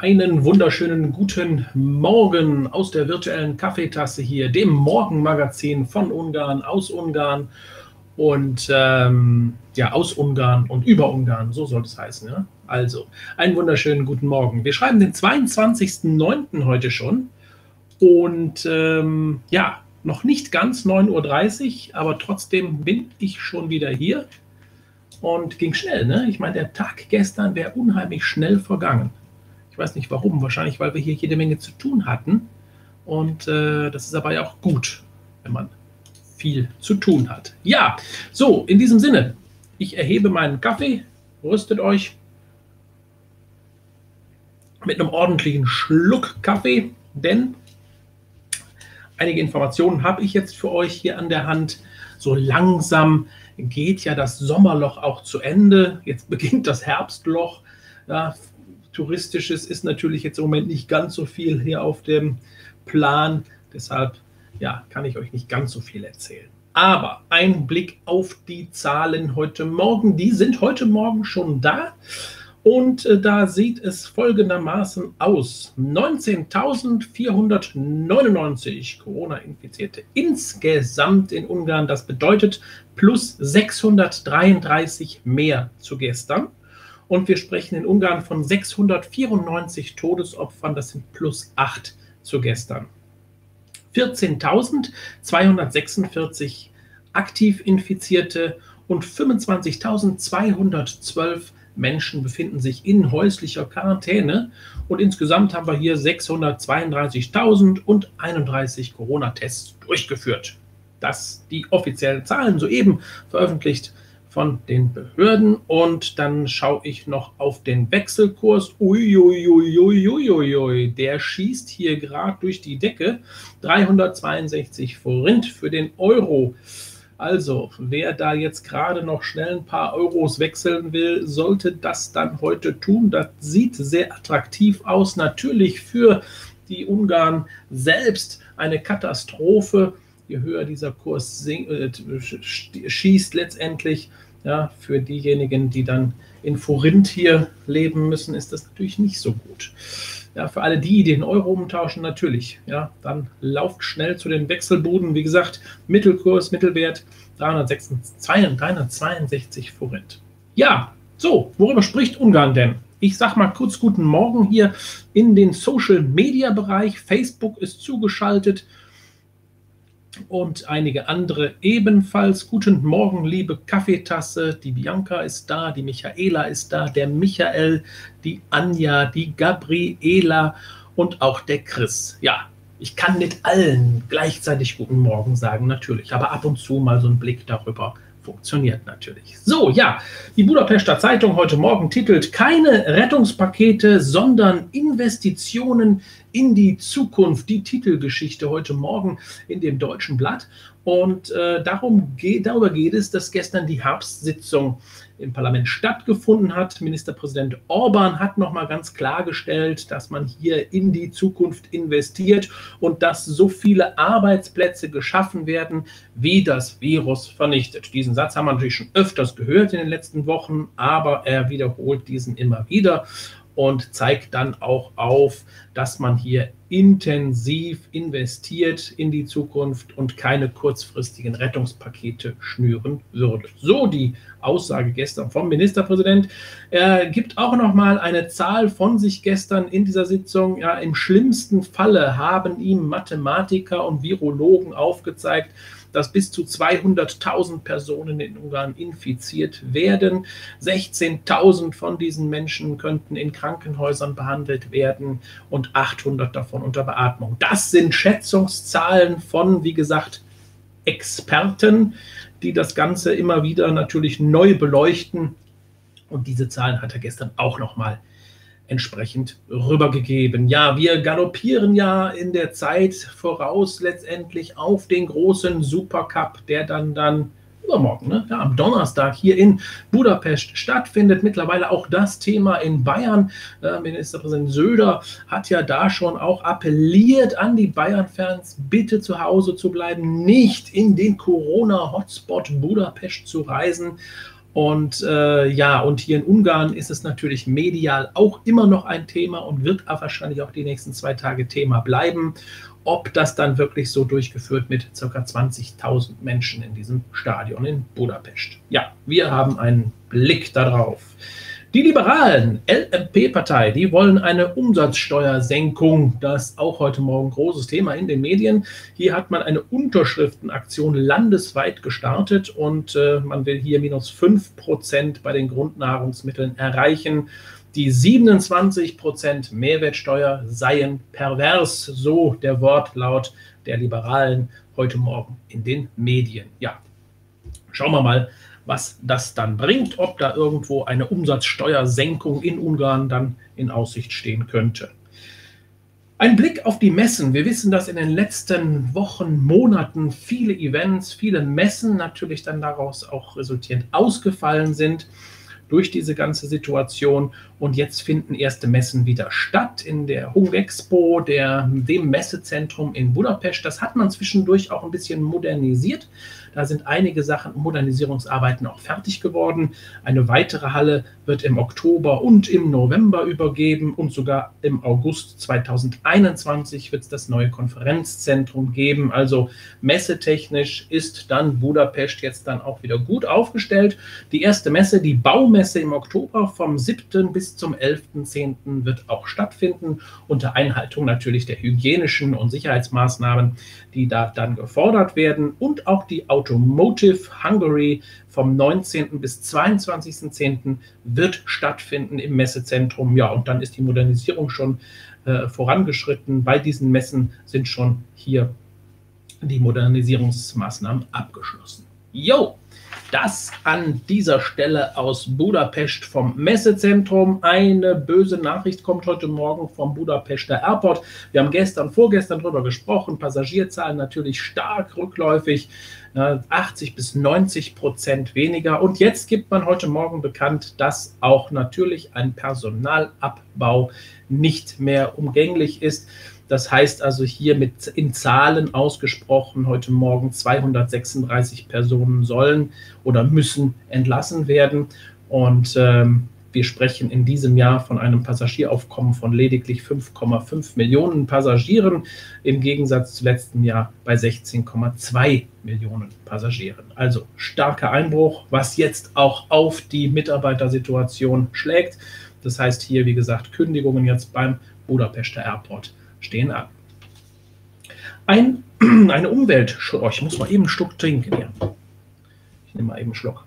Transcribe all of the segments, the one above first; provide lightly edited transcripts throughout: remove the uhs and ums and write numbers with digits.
Einen wunderschönen guten Morgen aus der virtuellen Kaffeetasse hier, dem Morgenmagazin von Ungarn, aus Ungarn und ja, aus Ungarn und über Ungarn, so soll es heißen. Ja? Also, einen wunderschönen guten Morgen. Wir schreiben den 22.09. heute schon und ja, noch nicht ganz 9:30 Uhr, aber trotzdem bin ich schon wieder hier und ging schnell. Ne? Ich meine, der Tag gestern wäre unheimlich schnell vergangen. Ich weiß nicht warum, wahrscheinlich, weil wir hier jede Menge zu tun hatten. Und das ist aber ja auch gut, wenn man viel zu tun hat. Ja, so, in diesem Sinne, ich erhebe meinen Kaffee, rüstet euch mit einem ordentlichen Schluck Kaffee, denn einige Informationen habe ich jetzt für euch hier an der Hand. So langsam geht ja das Sommerloch auch zu Ende. Jetzt beginnt das Herbstloch. Ja, Touristisches ist natürlich jetzt im Moment nicht ganz so viel hier auf dem Plan. Deshalb ja, kann ich euch nicht ganz so viel erzählen. Aber ein Blick auf die Zahlen heute Morgen. Die sind heute Morgen schon da. Und da sieht es folgendermaßen aus. 19.499 Corona-Infizierte insgesamt in Ungarn. Das bedeutet plus 633 mehr zu gestern. Und wir sprechen in Ungarn von 694 Todesopfern, das sind plus 8 zu gestern. 14.246 aktiv Infizierte und 25.212 Menschen befinden sich in häuslicher Quarantäne. Und insgesamt haben wir hier 632.031 Corona-Tests durchgeführt. Das die offiziellen Zahlen soeben veröffentlicht von den Behörden. Und dann schaue ich noch auf den Wechselkurs. Uiuiuiuiui, der schießt hier gerade durch die Decke. 362 Forint für den Euro. Also, wer da jetzt gerade noch schnell ein paar Euros wechseln will, sollte das dann heute tun. Das sieht sehr attraktiv aus. Natürlich für die Ungarn selbst eine Katastrophe. Je höher dieser Kurs schießt letztendlich, ja, für diejenigen, die dann in Forint hier leben müssen, ist das natürlich nicht so gut. Ja, für alle die den Euro umtauschen, natürlich. Ja, dann lauft schnell zu den Wechselbuden. Wie gesagt, Mittelkurs, Mittelwert 362 Forint. Ja, so, worüber spricht Ungarn denn? Ich sage mal kurz guten Morgen hier in den Social-Media-Bereich. Facebook ist zugeschaltet und einige andere ebenfalls. Guten Morgen, liebe Kaffeetasse. Die Bianca ist da, die Michaela ist da, der Michael, die Anja, die Gabriela und auch der Chris. Ja, ich kann nicht allen gleichzeitig guten Morgen sagen, natürlich, aber ab und zu mal so ein Blick darüber funktioniert natürlich. So, ja, die Budapester Zeitung heute Morgen titelt: Keine Rettungspakete, sondern Investitionen in die Zukunft. Die Titelgeschichte heute Morgen in dem Deutschen Blatt. Und darüber geht es, dass gestern die Herbstsitzung im Parlament stattgefunden hat. Ministerpräsident Orbán hat nochmal ganz klargestellt, dass man hier in die Zukunft investiert und dass so viele Arbeitsplätze geschaffen werden, wie das Virus vernichtet. Diesen Satz haben wir natürlich schon öfters gehört in den letzten Wochen, aber er wiederholt diesen immer wieder und zeigt dann auch auf, dass man hier intensiv investiert in die Zukunft und keine kurzfristigen Rettungspakete schnüren würde. So die Aussage gestern vom Ministerpräsident. Er gibt auch noch mal eine Zahl von sich gestern in dieser Sitzung. Ja, im schlimmsten Falle haben ihm Mathematiker und Virologen aufgezeigt, dass bis zu 200.000 Personen in Ungarn infiziert werden. 16.000 von diesen Menschen könnten in Krankenhäusern behandelt werden und 800 davon unter Beatmung. Das sind Schätzungszahlen von, wie gesagt, Experten, die das Ganze immer wieder natürlich neu beleuchten. Und diese Zahlen hat er gestern auch noch mal entsprechend rübergegeben. Ja, wir galoppieren ja in der Zeit voraus letztendlich auf den großen Supercup, der dann übermorgen, ne, ja, am Donnerstag hier in Budapest stattfindet. Mittlerweile auch das Thema in Bayern. Ministerpräsident Söder hat ja da schon auch appelliert an die Bayern-Fans, bitte zu Hause zu bleiben, nicht in den Corona-Hotspot Budapest zu reisen. Und ja, und hier in Ungarn ist es natürlich medial auch immer noch ein Thema und wird auch wahrscheinlich auch die nächsten 2 Tage Thema bleiben. Ob das dann wirklich so durchgeführt mit ca. 20.000 Menschen in diesem Stadion in Budapest. Ja, wir haben einen Blick darauf. Die Liberalen, LMP-Partei, die wollen eine Umsatzsteuersenkung. Das ist auch heute Morgen großes Thema in den Medien. Hier hat man eine Unterschriftenaktion landesweit gestartet und man will hier -5% bei den Grundnahrungsmitteln erreichen. Die 27% Mehrwertsteuer seien pervers, so der Wortlaut der Liberalen heute Morgen in den Medien. Ja, schauen wir mal, was das dann bringt, ob da irgendwo eine Umsatzsteuersenkung in Ungarn dann in Aussicht stehen könnte. Ein Blick auf die Messen. Wir wissen, dass in den letzten Wochen, Monaten viele Events, viele Messen natürlich dann daraus auch resultierend ausgefallen sind durch diese ganze Situation. Und jetzt finden erste Messen wieder statt in der Hungexpo, dem Messezentrum in Budapest. Das hat man zwischendurch auch ein bisschen modernisiert. Da sind einige Modernisierungsarbeiten auch fertig geworden. Eine weitere Halle wird im Oktober und im November übergeben und sogar im August 2021 wird es das neue Konferenzzentrum geben. Also messetechnisch ist dann Budapest jetzt dann auch wieder gut aufgestellt. Die erste Messe, die Baumesse im Oktober vom 7. bis zum 11.10. wird auch stattfinden, unter Einhaltung natürlich der hygienischen und Sicherheitsmaßnahmen, die da dann gefordert werden. Und auch die Automotive Hungary vom 19. bis 22.10. wird stattfinden im Messezentrum. Ja, und dann ist die Modernisierung schon vorangeschritten. Bei diesen Messen sind schon hier die Modernisierungsmaßnahmen abgeschlossen. Jo, das an dieser Stelle aus Budapest vom Messezentrum. Eine böse Nachricht kommt heute Morgen vom Budapester Airport. Wir haben vorgestern darüber gesprochen. Passagierzahlen natürlich stark rückläufig, 80 bis 90% weniger. Und jetzt gibt man heute Morgen bekannt, dass auch natürlich ein Personalabbau nicht mehr umgänglich ist. Das heißt also hier in Zahlen ausgesprochen, heute Morgen 236 Personen sollen oder müssen entlassen werden. Und wir sprechen in diesem Jahr von einem Passagieraufkommen von lediglich 5,5 Millionen Passagieren, im Gegensatz zu letztem Jahr bei 16,2 Millionen Passagieren. Also starker Einbruch, was jetzt auch auf die Mitarbeitersituation schlägt. Das heißt hier, wie gesagt, Kündigungen jetzt beim Budapester Airport stehen an. Eine Umweltschutz. Oh, ich muss mal eben einen Schluck trinken hier. Ich nehme mal eben einen Schluck.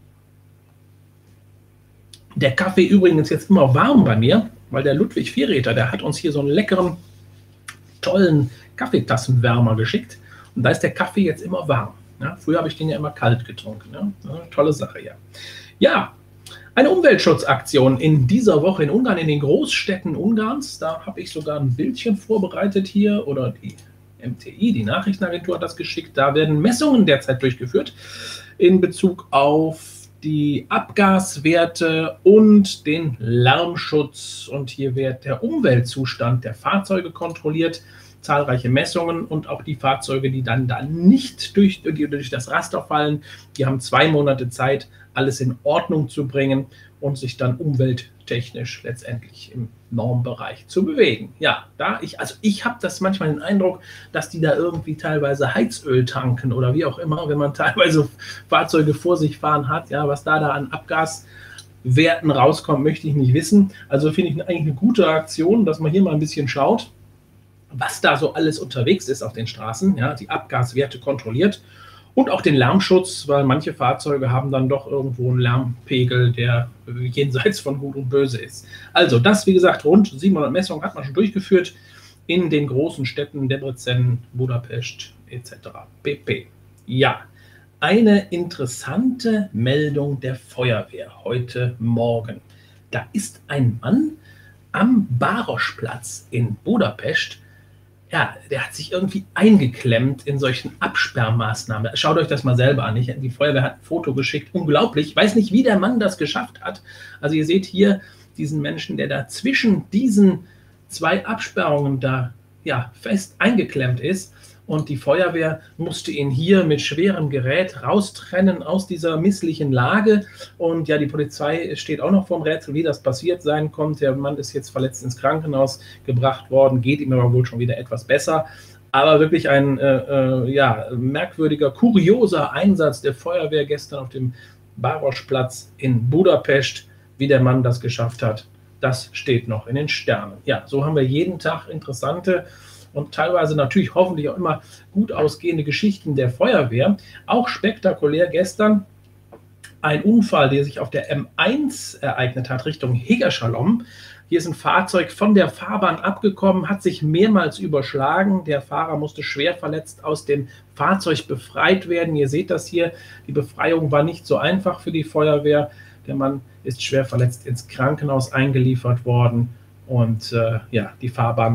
Der Kaffee übrigens jetzt immer warm bei mir, weil der Ludwig Vierräter, der hat uns hier so einen leckeren, tollen Kaffeetassenwärmer geschickt. Und da ist der Kaffee jetzt immer warm. Ja, früher habe ich den ja immer kalt getrunken. Ja, tolle Sache, ja. Ja, eine Umweltschutzaktion in dieser Woche in Ungarn, in den Großstädten Ungarns. Da habe ich sogar ein Bildchen vorbereitet hier, oder die MTI, die Nachrichtenagentur, hat das geschickt. Da werden Messungen derzeit durchgeführt in Bezug auf die Abgaswerte und den Lärmschutz. Und hier wird der Umweltzustand der Fahrzeuge kontrolliert. Zahlreiche Messungen und auch die Fahrzeuge, die dann nicht durch das Raster fallen, die haben 2 Monate Zeit, alles in Ordnung zu bringen und sich dann umwelttechnisch letztendlich im Normbereich zu bewegen. Ja, ich habe das manchmal den Eindruck, dass die da irgendwie teilweise Heizöl tanken oder wie auch immer, wenn man teilweise Fahrzeuge vor sich fahren hat, ja, was da an Abgaswerten rauskommt, möchte ich nicht wissen. Also finde ich eigentlich eine gute Aktion, dass man hier mal ein bisschen schaut, was da so alles unterwegs ist auf den Straßen, ja, die Abgaswerte kontrolliert und auch den Lärmschutz, weil manche Fahrzeuge haben dann doch irgendwo einen Lärmpegel, der jenseits von Gut und Böse ist. Also das, wie gesagt, rund 700 Messungen hat man schon durchgeführt in den großen Städten Debrecen, Budapest etc. pp. Ja, eine interessante Meldung der Feuerwehr heute Morgen. Da ist ein Mann am Barosplatz in Budapest. Ja, der hat sich irgendwie eingeklemmt in solchen Absperrmaßnahmen. Schaut euch das mal selber an. Die Feuerwehr hat ein Foto geschickt. Unglaublich. Ich weiß nicht, wie der Mann das geschafft hat. Also ihr seht hier diesen Menschen, der da zwischen diesen 2 Absperrungen da fest eingeklemmt ist. Und die Feuerwehr musste ihn hier mit schwerem Gerät raustrennen aus dieser misslichen Lage. Und ja, die Polizei steht auch noch vorm Rätsel, wie das passiert sein konnte. Der Mann ist jetzt verletzt ins Krankenhaus gebracht worden, geht ihm aber wohl schon wieder etwas besser. Aber wirklich ein ja, merkwürdiger, kurioser Einsatz der Feuerwehr gestern auf dem Baroschplatz in Budapest. Wie der Mann das geschafft hat, das steht noch in den Sternen. Ja, so haben wir jeden Tag interessante und teilweise natürlich hoffentlich auch immer gut ausgehende Geschichten der Feuerwehr. Auch spektakulär gestern ein Unfall, der sich auf der M1 ereignet hat, Richtung Hegerschalom. Hier ist ein Fahrzeug von der Fahrbahn abgekommen, hat sich mehrmals überschlagen. Der Fahrer musste schwer verletzt aus dem Fahrzeug befreit werden. Ihr seht das hier, die Befreiung war nicht so einfach für die Feuerwehr. Der Mann ist schwer verletzt ins Krankenhaus eingeliefert worden und ja, die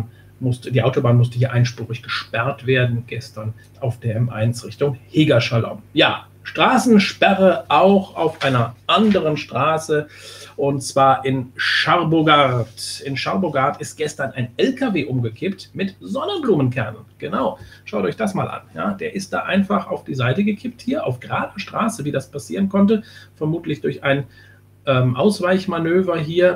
Autobahn musste hier einspurig gesperrt werden gestern auf der M1 Richtung Hegerschalom. Ja, Straßensperre auch auf einer anderen Straße und zwar in Scharbogaard. In Scharbogaard ist gestern ein LKW umgekippt mit Sonnenblumenkernen. Genau, schaut euch das mal an. Ja, der ist da einfach auf die Seite gekippt, hier auf gerader Straße, wie das passieren konnte. Vermutlich durch ein Ausweichmanöver hier.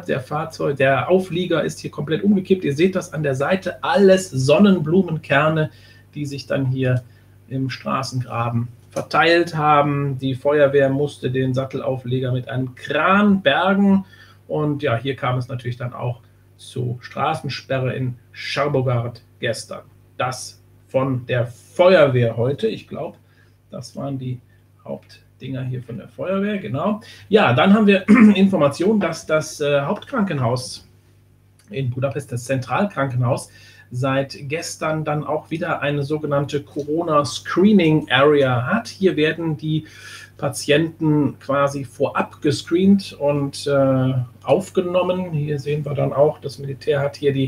Der Auflieger ist hier komplett umgekippt. Ihr seht das an der Seite, alles Sonnenblumenkerne, die sich dann hier im Straßengraben verteilt haben. Die Feuerwehr musste den Sattelaufleger mit einem Kran bergen und ja, hier kam es natürlich dann auch zur Straßensperre in Scharbogaard gestern. Das von der Feuerwehr heute. Ich glaube, das waren die Hauptdinger hier von der Feuerwehr, genau. Ja, dann haben wir Informationen, dass das Hauptkrankenhaus in Budapest, das Zentralkrankenhaus, seit gestern dann auch wieder eine sogenannte Corona-Screening-Area hat. Hier werden die Patienten quasi vorab gescreent und aufgenommen. Hier sehen wir dann auch, das Militär hat hier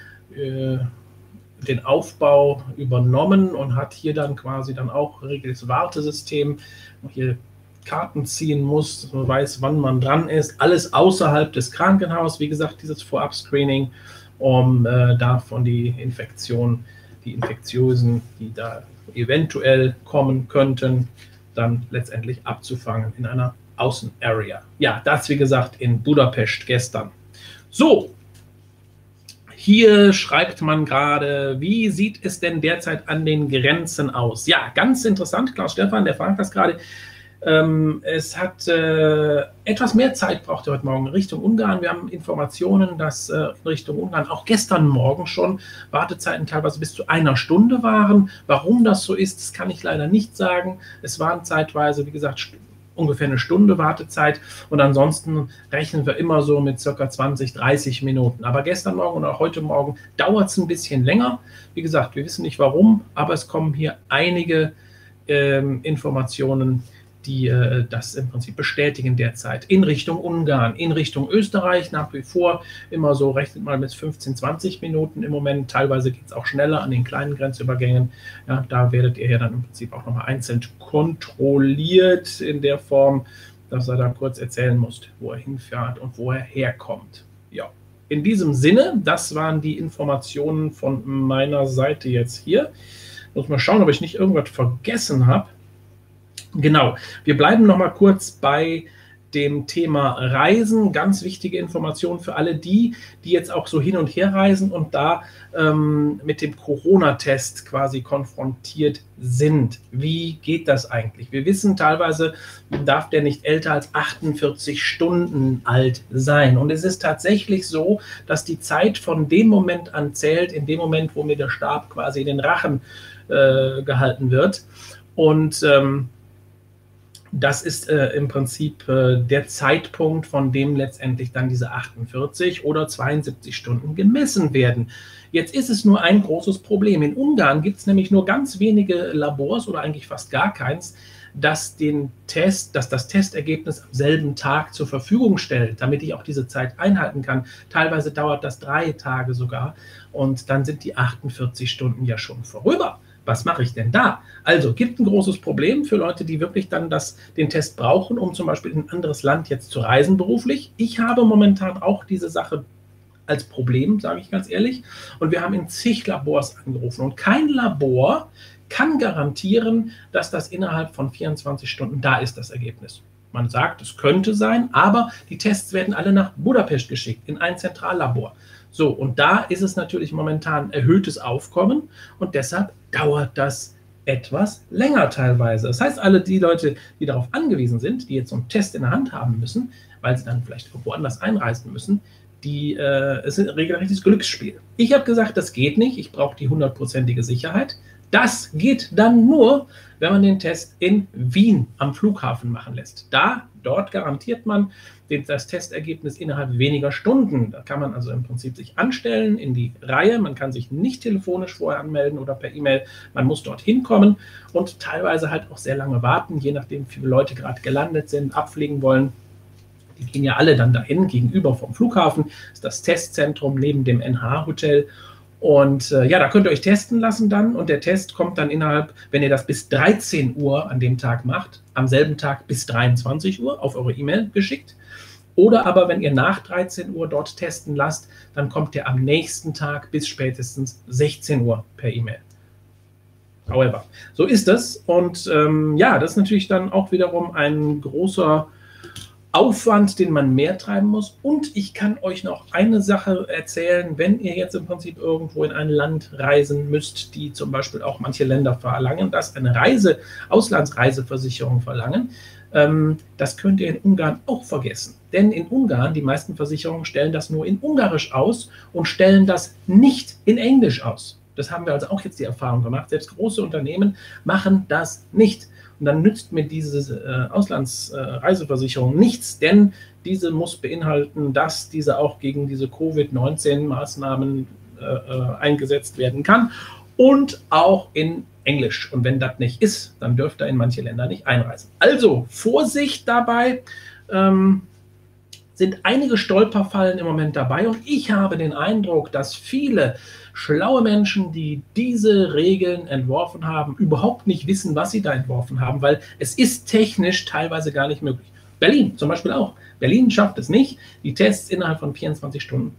den Aufbau übernommen und hat hier dann quasi dann auch ein regeltes Wartesystem, wo hier Karten ziehen muss, man weiß, wann man dran ist. Alles außerhalb des Krankenhauses, wie gesagt, dieses Vorab-Screening, um davon die Infektionen, die Infektiösen, die da eventuell kommen könnten, dann letztendlich abzufangen in einer Außenarea. Ja, das wie gesagt in Budapest gestern. So, hier schreibt man gerade, wie sieht es denn derzeit an den Grenzen aus? Ja, ganz interessant, Klaus Stefan, der fragt das gerade. Es hat etwas mehr Zeit braucht heute Morgen Richtung Ungarn. Wir haben Informationen, dass in Richtung Ungarn auch gestern Morgen schon Wartezeiten teilweise bis zu 1 Stunde waren. Warum das so ist, das kann ich leider nicht sagen. Es waren zeitweise, wie gesagt, ungefähr 1 Stunde Wartezeit und ansonsten rechnen wir immer so mit ca. 20, 30 Minuten. Aber gestern Morgen und auch heute Morgen dauert es ein bisschen länger. Wie gesagt, wir wissen nicht warum, aber es kommen hier einige Informationen, die das im Prinzip bestätigen derzeit. In Richtung Ungarn, in Richtung Österreich nach wie vor immer so, rechnet mal mit 15, 20 Minuten im Moment. Teilweise geht es auch schneller an den kleinen Grenzübergängen. Ja, da werdet ihr ja dann im Prinzip auch nochmal einzeln kontrolliert in der Form, dass er da kurz erzählen muss, wo er hinfährt und wo er herkommt. Ja, in diesem Sinne, das waren die Informationen von meiner Seite jetzt hier. Muss mal schauen, ob ich nicht irgendwas vergessen habe. Genau, wir bleiben noch mal kurz bei dem Thema Reisen. Ganz wichtige Information für alle die jetzt auch so hin und her reisen und da mit dem Corona-Test quasi konfrontiert sind. Wie geht das eigentlich? Wir wissen, teilweise darf der nicht älter als 48 Stunden alt sein. Und es ist tatsächlich so, dass die Zeit von dem Moment an zählt, in dem Moment, wo mir der Stab quasi in den Rachen gehalten wird. Und das ist im Prinzip der Zeitpunkt, von dem letztendlich dann diese 48 oder 72 Stunden gemessen werden. Jetzt ist es nur ein großes Problem. In Ungarn gibt es nämlich nur ganz wenige Labors oder eigentlich fast gar keins, das das Testergebnis am selben Tag zur Verfügung stellt, damit ich auch diese Zeit einhalten kann. Teilweise dauert das 3 Tage sogar und dann sind die 48 Stunden ja schon vorüber. Was mache ich denn da? Also gibt ein großes Problem für Leute, die wirklich dann den Test brauchen, um zum Beispiel in ein anderes Land jetzt zu reisen beruflich. Ich habe momentan auch diese Sache als Problem, sage ich ganz ehrlich. Und wir haben in zig Labors angerufen. Und kein Labor kann garantieren, dass das innerhalb von 24 Stunden da ist, das Ergebnis. Man sagt, es könnte sein, aber die Tests werden alle nach Budapest geschickt, in ein Zentrallabor. So, und da ist es natürlich momentan erhöhtes Aufkommen und deshalb dauert das etwas länger teilweise. Das heißt, alle die Leute, die darauf angewiesen sind, die jetzt so einen Test in der Hand haben müssen, weil sie dann vielleicht woanders einreisen müssen, es ist ein regelrechtes Glücksspiel. Ich habe gesagt, das geht nicht, ich brauche die 100%ige Sicherheit. Das geht dann nur, wenn man den Test in Wien am Flughafen machen lässt. Dort garantiert man das Testergebnis innerhalb weniger Stunden. Da kann man also im Prinzip sich anstellen in die Reihe. Man kann sich nicht telefonisch vorher anmelden oder per E-Mail. Man muss dorthin kommen und teilweise halt auch sehr lange warten, je nachdem, wie viele Leute gerade gelandet sind, abfliegen wollen. Die gehen ja alle dann dahin, gegenüber vom Flughafen. Das ist das Testzentrum neben dem NH-Hotel. Und ja, da könnt ihr euch testen lassen dann und der Test kommt dann innerhalb, wenn ihr das bis 13 Uhr an dem Tag macht, am selben Tag bis 23 Uhr auf eure E-Mail geschickt. Oder aber, wenn ihr nach 13 Uhr dort testen lasst, dann kommt der am nächsten Tag bis spätestens 16 Uhr per E-Mail. However, so ist es. Und ja, das ist natürlich dann auch wiederum ein großer Aufwand, den man mehr treiben muss. Und ich kann euch noch eine Sache erzählen, wenn ihr jetzt im Prinzip irgendwo in ein Land reisen müsst, die zum Beispiel auch manche Länder verlangen, dass eine Auslandsreiseversicherung verlangen, das könnt ihr in Ungarn auch vergessen. Denn in Ungarn, die meisten Versicherungen stellen das nur in Ungarisch aus und stellen das nicht in Englisch aus. Das haben wir also auch jetzt die Erfahrung gemacht. Selbst große Unternehmen machen das nicht. Und dann nützt mir diese Auslandsreiseversicherung nichts, denn diese muss beinhalten, dass diese auch gegen diese Covid-19-Maßnahmen eingesetzt werden kann und auch in Englisch. Und wenn das nicht ist, dann dürft ihr in manche Länder nicht einreisen. Also Vorsicht dabei. Sind einige Stolperfallen im Moment dabei und ich habe den Eindruck, dass viele schlaue Menschen, die diese Regeln entworfen haben, überhaupt nicht wissen, was sie da entworfen haben, weil es ist technisch teilweise gar nicht möglich. Berlin zum Beispiel auch. Berlin schafft es nicht, die Tests innerhalb von 24 Stunden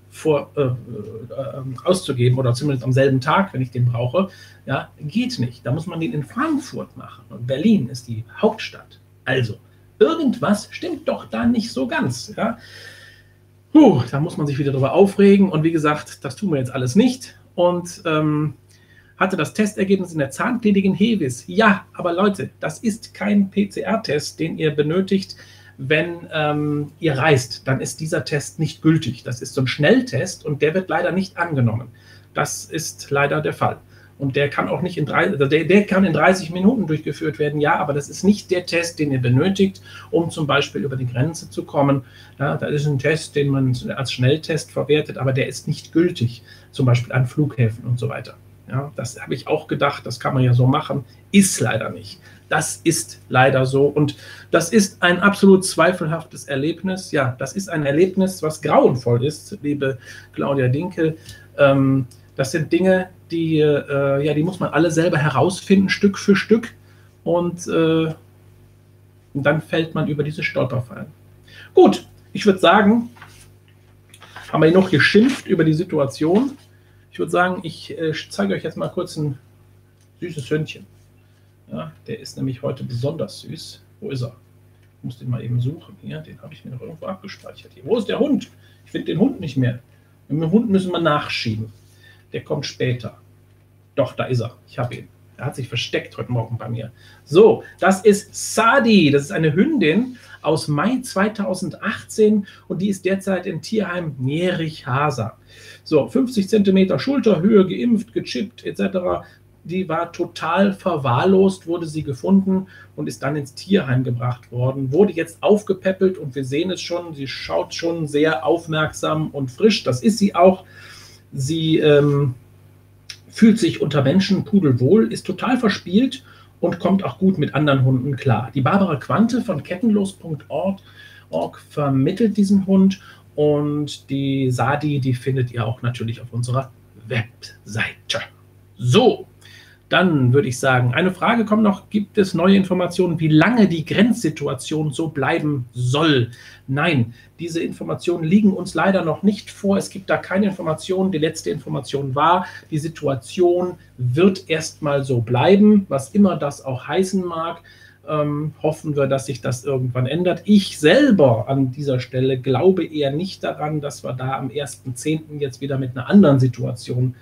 auszugeben oder zumindest am selben Tag, wenn ich den brauche. Ja, geht nicht. Da muss man den in Frankfurt machen und Berlin ist die Hauptstadt. Also, irgendwas stimmt doch da nicht so ganz. Ja? Da muss man sich wieder drüber aufregen. Und wie gesagt, das tun wir jetzt alles nicht. Und hatte das Testergebnis in der Zahnklinik Hevis. Ja, aber Leute, das ist kein PCR-Test, den ihr benötigt, wenn ihr reist. Dann ist dieser Test nicht gültig. Das ist so ein Schnelltest und der wird leider nicht angenommen. Das ist leider der Fall. Und der kann auch nicht der kann in 30 Minuten durchgeführt werden, ja, aber das ist nicht der Test, den ihr benötigt, um zum Beispiel über die Grenze zu kommen. Ja, da ist ein Test, den man als Schnelltest verwertet, aber der ist nicht gültig, zum Beispiel an Flughäfen und so weiter. Ja, das habe ich auch gedacht, das kann man ja so machen, ist leider nicht. Das ist leider so und das ist ein absolut zweifelhaftes Erlebnis. Ja, das ist ein Erlebnis, was grauenvoll ist, liebe Claudia Dinkel. Das sind Dinge, die muss man alle selber herausfinden, Stück für Stück. Und dann fällt man über diese Stolperfallen. Gut, ich würde sagen, haben wir noch geschimpft über die Situation. Ich würde sagen, ich zeige euch jetzt mal kurz ein süßes Hündchen. Ja, der ist nämlich heute besonders süß. Wo ist er? Ich muss den mal eben suchen. Hier, den habe ich mir noch irgendwo abgespeichert. Hier. Wo ist der Hund? Ich finde den Hund nicht mehr. Mit dem Hund müssen wir nachschieben. Der kommt später. Doch, da ist er. Ich habe ihn. Er hat sich versteckt heute Morgen bei mir. So, das ist Sadi. Das ist eine Hündin aus Mai 2018 und die ist derzeit im Tierheim Mierich-Hasa. So, 50 cm Schulterhöhe, geimpft, gechippt etc. Die war total verwahrlost, wurde sie gefunden und ist dann ins Tierheim gebracht worden. Wurde jetzt aufgepäppelt und wir sehen es schon, sie schaut schon sehr aufmerksam und frisch. Das ist sie auch. Sie fühlt sich unter Menschen pudelwohl, ist total verspielt und kommt auch gut mit anderen Hunden klar. Die Barbara Quante von kettenlos.org vermittelt diesen Hund und die Sadi, die findet ihr auch natürlich auf unserer Webseite. So, Dann würde ich sagen, eine Frage kommt noch, gibt es neue Informationen, wie lange die Grenzsituation so bleiben soll? Nein, diese Informationen liegen uns leider noch nicht vor. Es gibt da keine Informationen. Die letzte Information war, die Situation wird erstmal so bleiben, was immer das auch heißen mag. Hoffen wir, dass sich das irgendwann ändert. Ich selber an dieser Stelle glaube eher nicht daran, dass wir da am 1.10. jetzt wieder mit einer anderen Situation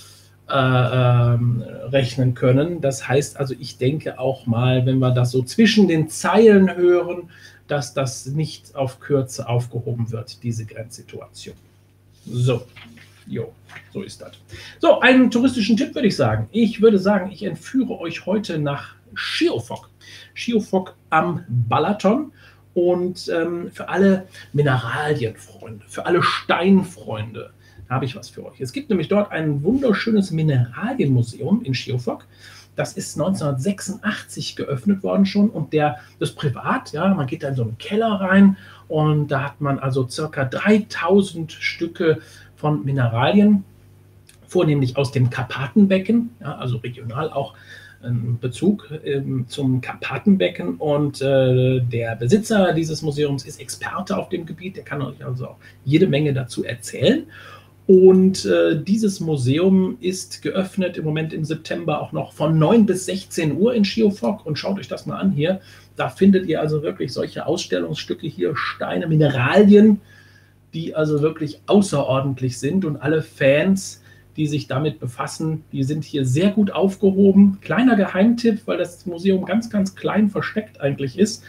rechnen können. Das heißt also, ich denke auch mal, wenn wir das so zwischen den Zeilen hören, dass das nicht auf Kürze aufgehoben wird, diese Grenzsituation. So, so ist das. So, einen touristischen Tipp würde ich sagen. Ich würde sagen, ich entführe euch heute nach Schiofok. Schiofok am Balaton. Und für alle Mineralienfreunde, für alle Steinfreunde, habe ich was für euch. Es gibt nämlich dort ein wunderschönes Mineralienmuseum in Schiofok. Das ist 1986 geöffnet worden schon und das ist privat, ja, man geht da in so einen Keller rein und da hat man also circa 3000 Stücke von Mineralien, vornehmlich aus dem Karpatenbecken, ja, also regional auch ein Bezug zum Karpatenbecken und der Besitzer dieses Museums ist Experte auf dem Gebiet, der kann euch also auch jede Menge dazu erzählen. Und dieses Museum ist geöffnet im Moment im September auch noch von 9 bis 16 Uhr in Schiofok. Und schaut euch das mal an hier. Da findet ihr also wirklich solche Ausstellungsstücke hier, Steine, Mineralien, die also wirklich außerordentlich sind. Und alle Fans, die sich damit befassen, die sind hier sehr gut aufgehoben. Kleiner Geheimtipp, weil das Museum ganz, ganz klein versteckt eigentlich ist.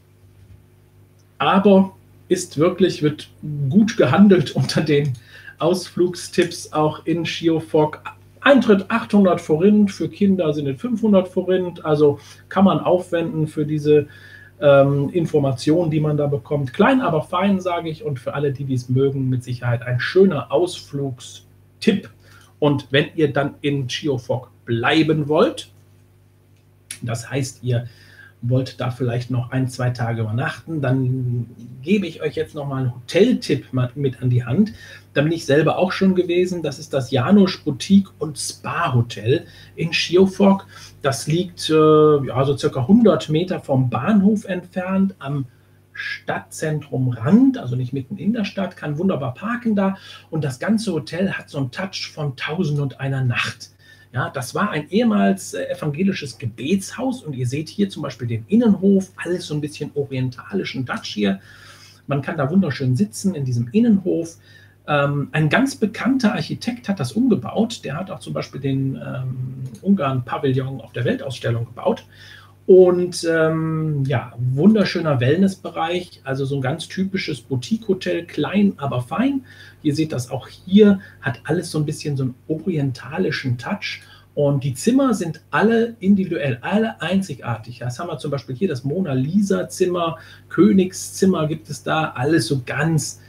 Aber wird gut gehandelt unter den Ausflugstipps auch in Schiofok. Eintritt 800 Forint, für Kinder sind es 500 Forint, also kann man aufwenden für diese Informationen, die man da bekommt. Klein, aber fein, sage ich, und für alle, die es mögen, mit Sicherheit ein schöner Ausflugstipp. Und wenn ihr dann in Schiofok bleiben wollt, das heißt, ihr wollt da vielleicht noch 1-2 Tage übernachten, dann gebe ich euch jetzt noch mal einen Hoteltipp mit an die Hand. Da bin ich selber auch schon gewesen. Das ist das Janusz Boutique und Spa Hotel in Schiofok. Das liegt so circa 100 Meter vom Bahnhof entfernt am Stadtzentrumrand, also nicht mitten in der Stadt, kann wunderbar parken da. Und das ganze Hotel hat so einen Touch von 1001 Nacht. Ja, das war ein ehemals evangelisches Gebetshaus und ihr seht hier zum Beispiel den Innenhof, alles so ein bisschen orientalischen Touch hier. Man kann da wunderschön sitzen in diesem Innenhof. Ein ganz bekannter Architekt hat das umgebaut. Der hat auch zum Beispiel den Ungarn-Pavillon auf der Weltausstellung gebaut. Und wunderschöner Wellnessbereich, also so ein ganz typisches Boutique-Hotel, klein, aber fein. Ihr seht das auch hier, hat alles so ein bisschen so einen orientalischen Touch. Und die Zimmer sind alle individuell, alle einzigartig. Das haben wir zum Beispiel hier das Mona Lisa-Zimmer, Königszimmer gibt es da, alles so ganz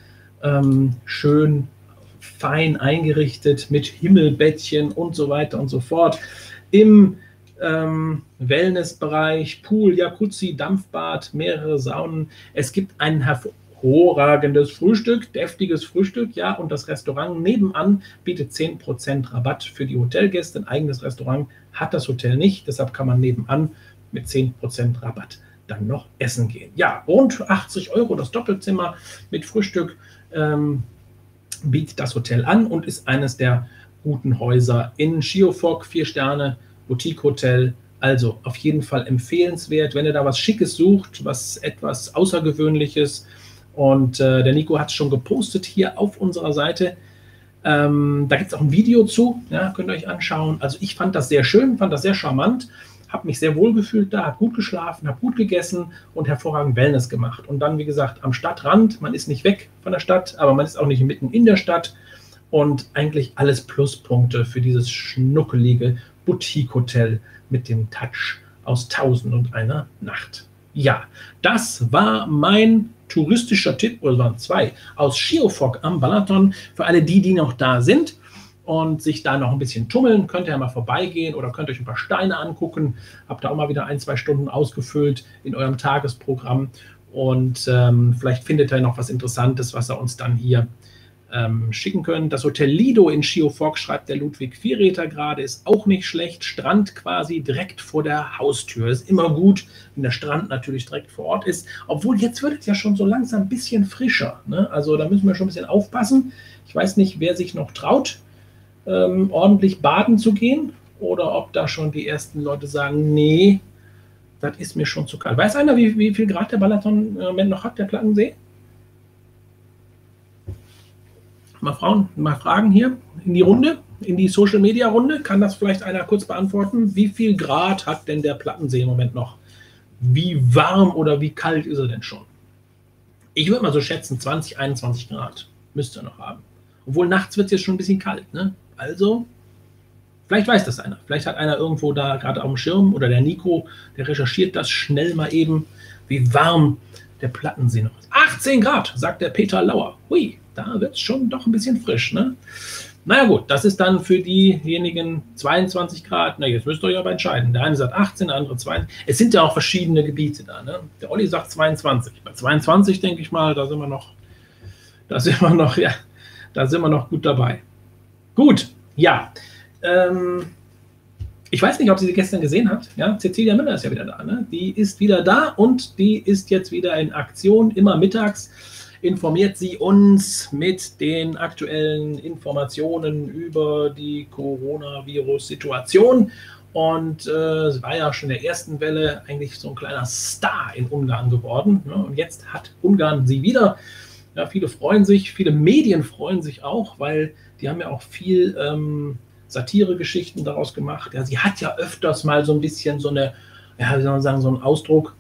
schön fein eingerichtet mit Himmelbettchen und so weiter und so fort. Im Wellnessbereich, Pool, Jacuzzi, Dampfbad, mehrere Saunen. Es gibt ein hervorragendes Frühstück, deftiges Frühstück, ja, und das Restaurant nebenan bietet 10% Rabatt für die Hotelgäste. Ein eigenes Restaurant hat das Hotel nicht, deshalb kann man nebenan mit 10% Rabatt dann noch essen gehen. Ja, rund 80 € das Doppelzimmer mit Frühstück bietet das Hotel an und ist eines der guten Häuser in Schiofok, 4 Sterne, Boutique-Hotel, also auf jeden Fall empfehlenswert, wenn ihr da was Schickes sucht, was etwas Außergewöhnliches. Und der Nico hat es schon gepostet hier auf unserer Seite. Da gibt es auch ein Video zu, ja, könnt ihr euch anschauen. Also ich fand das sehr schön, fand das sehr charmant, habe mich sehr wohl gefühlt da, habe gut geschlafen, habe gut gegessen und hervorragend Wellness gemacht. Und dann, wie gesagt, am Stadtrand, man ist nicht weg von der Stadt, aber man ist auch nicht mitten in der Stadt. Und eigentlich alles Pluspunkte für dieses schnuckelige Boutique-Hotel mit dem Touch aus 1001 Nacht. Ja, das war mein touristischer Tipp, oder waren 2, aus Schiofok am Balaton. Für alle die noch da sind und sich da noch ein bisschen tummeln, könnt ihr ja mal vorbeigehen oder könnt euch ein paar Steine angucken. Habt da auch mal wieder 1-2 Stunden ausgefüllt in eurem Tagesprogramm und vielleicht findet ihr noch was Interessantes, was ihr uns dann hier schicken können. Das Hotel Lido in Schihofork, schreibt der Ludwig Vierräter gerade, ist auch nicht schlecht. Strand quasi direkt vor der Haustür. Ist immer gut, wenn der Strand natürlich direkt vor Ort ist. Obwohl, jetzt wird es ja schon so langsam ein bisschen frischer. Ne? Also da müssen wir schon ein bisschen aufpassen. Ich weiß nicht, wer sich noch traut, ordentlich baden zu gehen. Oder ob da schon die ersten Leute sagen, nee, das ist mir schon zu kalt. Weiß einer, wie viel Grad der Balaton im Moment noch hat, der Plattensee? Mal fragen hier in die Runde, in die Social-Media-Runde. Kann das vielleicht einer kurz beantworten? Wie viel Grad hat denn der Plattensee im Moment noch? Wie warm oder wie kalt ist er denn schon? Ich würde mal so schätzen, 20, 21 Grad müsste er noch haben. Obwohl nachts wird es jetzt schon ein bisschen kalt. Ne? Also, vielleicht weiß das einer. Vielleicht hat einer irgendwo da gerade auf dem Schirm oder der Nico, der recherchiert das schnell mal eben, wie warm der Plattensee noch ist. 18 Grad, sagt der Peter Lauer. Hui, da wird es schon doch ein bisschen frisch. Ne? Naja gut, das ist dann für diejenigen 22 Grad. Na, jetzt müsst ihr euch aber entscheiden. Der eine sagt 18, der andere 20. Es sind ja auch verschiedene Gebiete da. Ne? Der Olli sagt 22. Bei 22 denke ich mal, da sind wir noch gut dabei. Gut, ja. Ich weiß nicht, ob sie gestern gesehen hat. Ja, Cecilia Müller ist ja wieder da. Ne? Die ist wieder da und die ist jetzt wieder in Aktion. Immer mittags informiert sie uns mit den aktuellen Informationen über die Coronavirus-Situation. Und sie war ja schon in der ersten Welle eigentlich so ein kleiner Star in Ungarn geworden. Ne? Und jetzt hat Ungarn sie wieder. Ja, viele freuen sich, viele Medien freuen sich auch, weil die haben ja auch viel Satire-Geschichten daraus gemacht. Ja, sie hat ja öfters mal so ein bisschen so eine, ja, wie soll man sagen, so einen Ausdruck,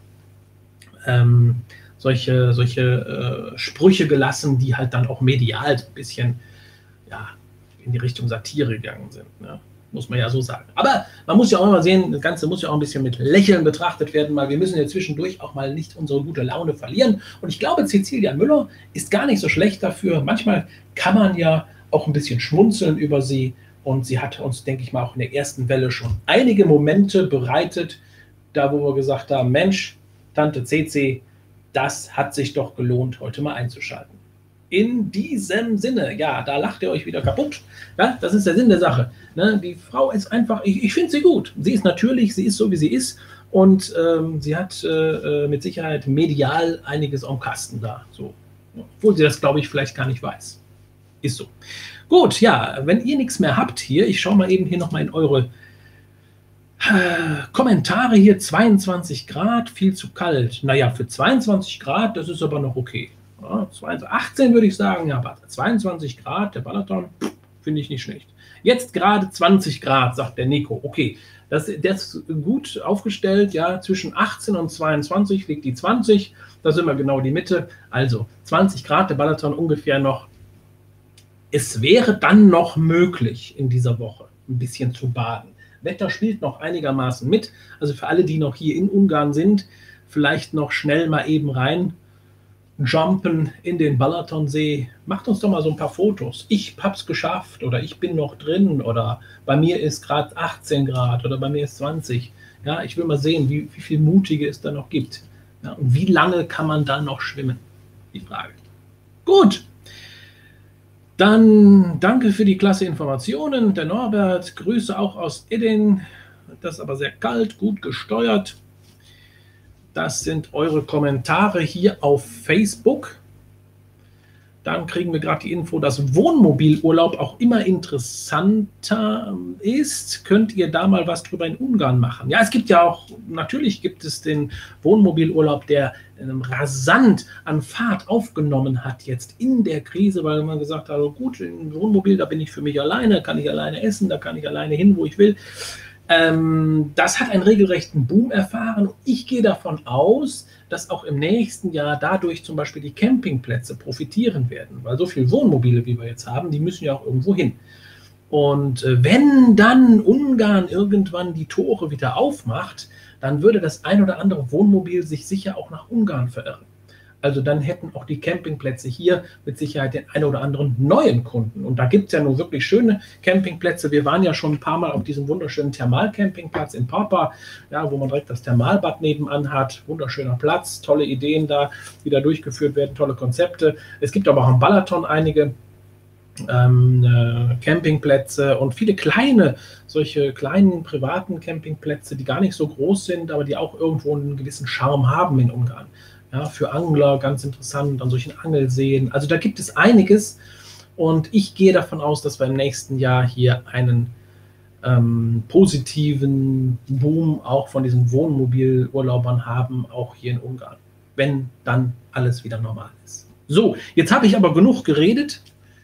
solche Sprüche gelassen, die halt dann auch medial so ein bisschen ja, in die Richtung Satire gegangen sind. Ne? Muss man ja so sagen. Aber man muss ja auch immer sehen, das Ganze muss ja auch ein bisschen mit Lächeln betrachtet werden, weil wir müssen ja zwischendurch auch mal nicht unsere gute Laune verlieren. Und ich glaube, Cecilia Müller ist gar nicht so schlecht dafür. Manchmal kann man ja auch ein bisschen schmunzeln über sie. Und sie hat uns, denke ich mal, auch in der ersten Welle schon einige Momente bereitet, da wo wir gesagt haben, Mensch, Tante CC, das hat sich doch gelohnt, heute mal einzuschalten. In diesem Sinne, ja, da lacht ihr euch wieder kaputt. Ja, das ist der Sinn der Sache. Ne? Die Frau ist einfach, ich finde sie gut. Sie ist natürlich, sie ist so, wie sie ist. Und sie hat mit Sicherheit medial einiges am Kasten da. So. Obwohl sie das, glaube ich, vielleicht gar nicht weiß. Ist so. Gut, ja, wenn ihr nichts mehr habt hier, ich schaue mal eben hier nochmal in eure Kommentare hier. 22 Grad, viel zu kalt. Naja, für 22 Grad, das ist aber noch okay. Ja, 18 würde ich sagen, ja, aber 22 Grad, der Balaton, finde ich nicht schlecht. Jetzt gerade 20 Grad, sagt der Nico. Okay, der ist gut aufgestellt, ja, zwischen 18 und 22 liegt die 20, da sind wir genau die Mitte. Also 20 Grad, der Balaton ungefähr noch. Es wäre dann noch möglich, in dieser Woche ein bisschen zu baden. Wetter spielt noch einigermaßen mit. Also für alle, die noch hier in Ungarn sind, vielleicht noch schnell mal eben rein jumpen in den Balatonsee. Macht uns doch mal so ein paar Fotos. Ich hab's geschafft oder ich bin noch drin oder bei mir ist gerade 18 Grad oder bei mir ist 20. Ja, ich will mal sehen, wie viel Mutige es da noch gibt. Ja, und wie lange kann man da noch schwimmen? Die Frage. Gut. Dann danke für die klasse Informationen. Der Norbert, Grüße auch aus Edding. Das ist aber sehr kalt, gut gesteuert. Das sind eure Kommentare hier auf Facebook. Dann kriegen wir gerade die Info, dass Wohnmobilurlaub auch immer interessanter ist. Könnt ihr da mal was drüber in Ungarn machen? Ja, es gibt ja auch, natürlich gibt es den Wohnmobilurlaub, der rasant an Fahrt aufgenommen hat jetzt in der Krise, weil man gesagt hat, also gut, im Wohnmobil, da bin ich für mich alleine, kann ich alleine essen, da kann ich alleine hin, wo ich will. Das hat einen regelrechten Boom erfahren. Ich gehe davon aus, dass auch im nächsten Jahr dadurch zum Beispiel die Campingplätze profitieren werden, weil so viele Wohnmobile, wie wir jetzt haben, die müssen ja auch irgendwo hin. Und wenn dann Ungarn irgendwann die Tore wieder aufmacht, dann würde das ein oder andere Wohnmobil sich sicher auch nach Ungarn verirren. Also dann hätten auch die Campingplätze hier mit Sicherheit den einen oder anderen neuen Kunden. Und da gibt es ja nur wirklich schöne Campingplätze. Wir waren ja schon ein paar Mal auf diesem wunderschönen Thermalcampingplatz in Papa, ja, wo man direkt das Thermalbad nebenan hat. Wunderschöner Platz, tolle Ideen da, die da durchgeführt werden, tolle Konzepte. Es gibt aber auch am Balaton einige Campingplätze und viele solche kleinen privaten Campingplätze, die gar nicht so groß sind, aber die auch irgendwo einen gewissen Charme haben in Ungarn. Ja, für Angler ganz interessant, an solchen Angelseen. Also da gibt es einiges und ich gehe davon aus, dass wir im nächsten Jahr hier einen positiven Boom auch von diesen Wohnmobilurlaubern haben, auch hier in Ungarn, wenn dann alles wieder normal ist. So, jetzt habe ich aber genug geredet.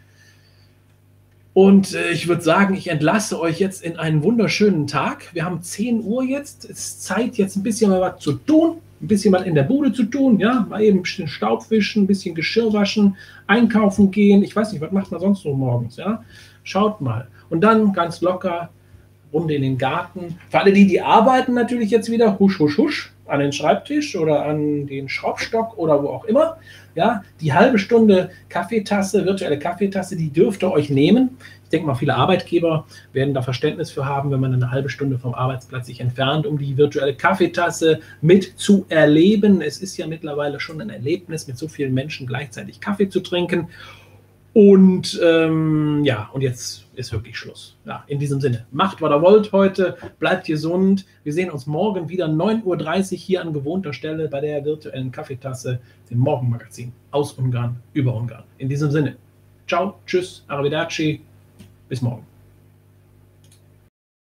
Und ich würde sagen, ich entlasse euch jetzt in einen wunderschönen Tag. Wir haben 10 Uhr jetzt. Es ist Zeit, jetzt ein bisschen mal was zu tun. Ein bisschen was in der Bude zu tun. Ja, mal eben ein bisschen Staub wischen, ein bisschen Geschirr waschen, einkaufen gehen. Ich weiß nicht, was macht man sonst so morgens? Ja, schaut mal. Und dann ganz locker Runde in den Garten. Für alle die arbeiten, natürlich jetzt wieder husch, husch, husch an den Schreibtisch oder an den Schraubstock oder wo auch immer. Ja, die halbe Stunde Kaffeetasse, virtuelle Kaffeetasse, die dürft ihr euch nehmen. Ich denke mal, viele Arbeitgeber werden da Verständnis für haben, wenn man eine halbe Stunde vom Arbeitsplatz sich entfernt, um die virtuelle Kaffeetasse mit zu erleben. Es ist ja mittlerweile schon ein Erlebnis, mit so vielen Menschen gleichzeitig Kaffee zu trinken. Und ja, und jetzt ist wirklich Schluss. Ja, in diesem Sinne, macht, was ihr wollt heute, bleibt gesund. Wir sehen uns morgen wieder 9:30 Uhr hier an gewohnter Stelle bei der virtuellen Kaffeetasse, dem Morgenmagazin aus Ungarn, über Ungarn. In diesem Sinne, ciao, tschüss, arrivederci, bis morgen.